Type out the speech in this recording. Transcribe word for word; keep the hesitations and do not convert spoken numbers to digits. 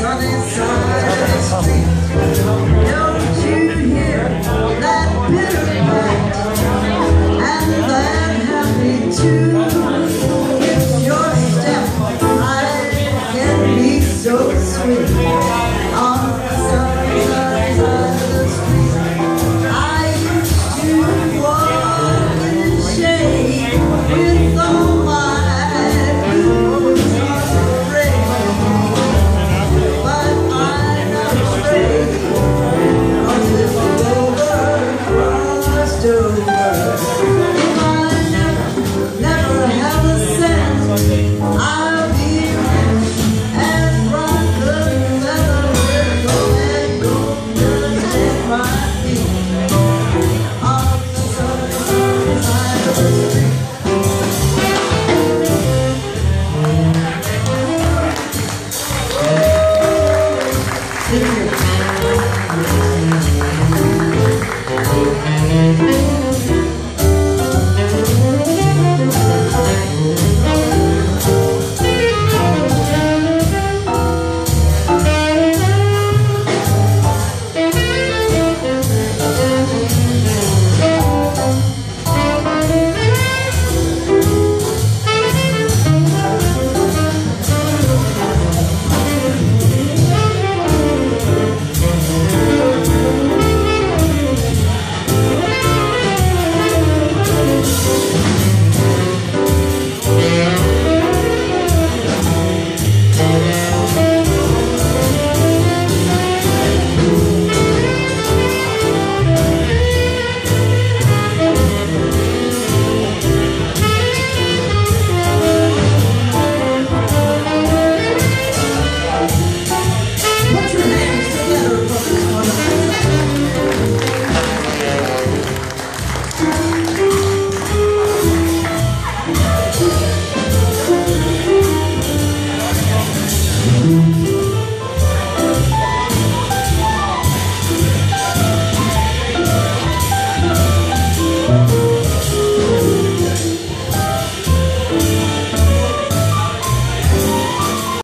sunny side of the street. Don't you hear that bitter bite and that happy tune? It's your step I can be so sweet on the sunny side of the street. I used to walk in the shade with all my blues on the rain, but I'm not afraid of this over, crossed over. If I never, never have a cent, I